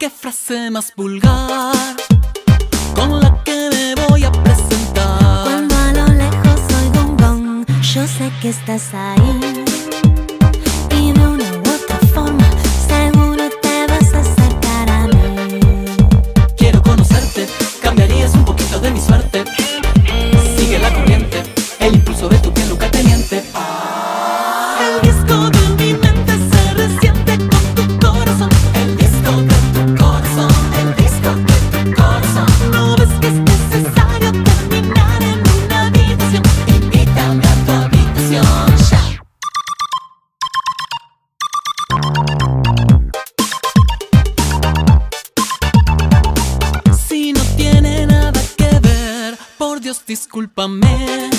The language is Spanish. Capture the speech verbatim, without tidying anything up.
qué frase más vulgar con la que me voy a presentar. Cuando a lo lejos oigo un gong, yo sé que estás ahí. Y de una u otra forma seguro te vas a acercar a mí. Quiero conocerte, cambiarías un poquito de mi suerte. Sigue la corriente, el impulso de tu piel nunca te miente. El disco de mi mente se resiente con tu corazón. El disco de tu corazón, el disco de tu corazón. ¿No ves que es necesario terminar en una habitación? Invítame a tu habitación ya. Si no tiene nada que ver, por Dios discúlpame.